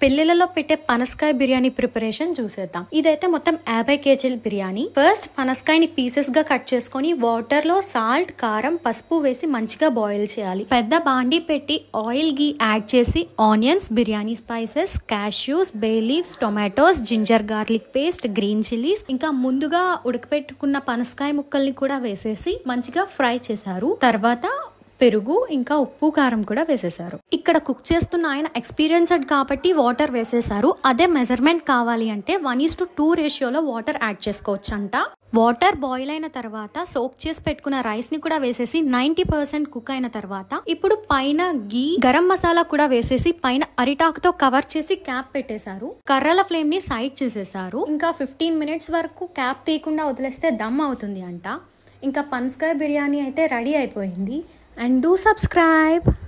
పెళ్లిలలో పెట్టే పనసకాయ బిర్యానీ ప్రిపరేషన్ చూసేద్దాం. ఇదైతే మొత్తం 50 kg బిర్యానీ. ఫస్ట్ పనసకాయని పీసెస్ గా కట్ చేసుకొని వాటర్ లో సాల్ట్, కారం, పసుపు వేసి మంచిగా బాయిల్ చేయాలి. పెద్ద బాండి పెట్టి ఆయిల్ గీ యాడ్ చేసి onions, biryani spices, cashews, bay leaves, tomatoes, ginger garlic paste, green chillies, ఇంకా ముందుగా ఉడకపెట్టుకున్న పనసకాయ ముక్కల్ని కూడా వేసేసి మంచిగా ఫ్రై చేశారు. తర్వాత పెరుగు, ఇంకా ఉప్పు, కారం కూడా వేసేసారు. ఇక్కడ కుక్ చేస్తున్న ఆయన ఎక్స్పీరియన్స్డ్ కాబట్టి వాటర్ వేసేసారు. అదే మెజర్మెంట్ కావాలి అంటే 1:2 రేషియోలో వాటర్ యాడ్ చేసుకోవచ్చు అంట. వాటర్ బాయిల్ అయిన తర్వాత సోక్ చేసి పెట్టుకున్న రైస్ ని కూడా వేసేసి 90% కుక్ అయిన తర్వాత ఇప్పుడు పైన గీ, గరం మసాలా కూడా వేసేసి పైన అరిటాకుతో కవర్ చేసి క్యాప్ పెట్టేశారు. కర్రల ఫ్లేమ్ ని సైడ్ చేసేసారు. ఇంకా 15 minutes వరకు క్యాప్ తీయకుండా వదిలేస్తే దమ్ అవుతుంది అంట. ఇంకా పనసకాయ బిర్యానీ అయితే రెడీ అయిపోయింది. And do subscribe.